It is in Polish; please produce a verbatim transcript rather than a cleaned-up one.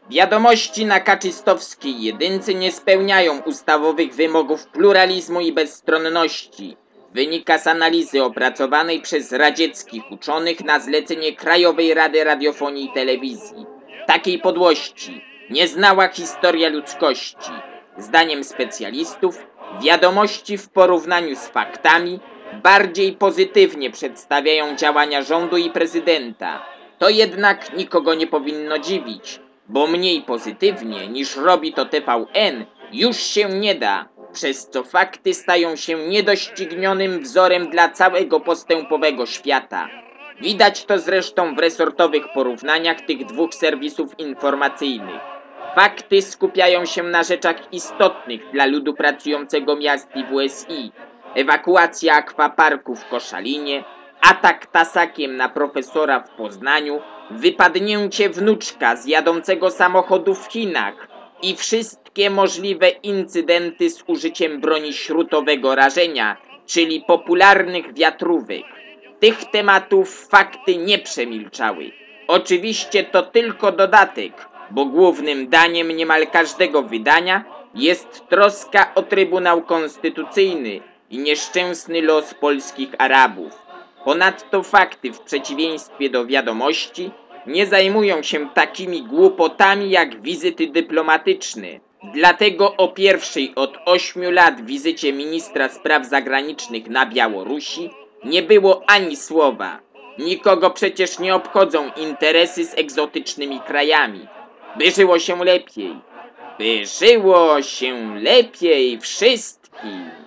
Wiadomości na kaczystowskiej jedynce nie spełniają ustawowych wymogów pluralizmu i bezstronności. Wynika z analizy opracowanej przez radzieckich uczonych na zlecenie Krajowej Rady Radiofonii i Telewizji. Takiej podłości nie znała historia ludzkości. Zdaniem specjalistów, wiadomości w porównaniu z faktami bardziej pozytywnie przedstawiają działania rządu i prezydenta. To jednak nikogo nie powinno dziwić, bo mniej pozytywnie niż robi to T V N już się nie da, przez co fakty stają się niedoścignionym wzorem dla całego postępowego świata. Widać to zresztą w resortowych porównaniach tych dwóch serwisów informacyjnych. Fakty skupiają się na rzeczach istotnych dla ludu pracującego miast i W S I. Ewakuacja akwaparku w Koszalinie, atak tasakiem na profesora w Poznaniu, wypadnięcie wnuczka z jadącego samochodu w Chinach i wszystkie możliwe incydenty z użyciem broni śrutowego rażenia, czyli popularnych wiatrówek. Tych tematów fakty nie przemilczały. Oczywiście to tylko dodatek, bo głównym daniem niemal każdego wydania jest troska o Trybunał Konstytucyjny i nieszczęsny los polskich Arabów. Ponadto fakty, w przeciwieństwie do wiadomości, nie zajmują się takimi głupotami jak wizyty dyplomatyczne. Dlatego o pierwszej od ośmiu lat wizycie ministra spraw zagranicznych na Białorusi nie było ani słowa. Nikogo przecież nie obchodzą interesy z egzotycznymi krajami. By żyło się lepiej. By żyło się lepiej wszystkim.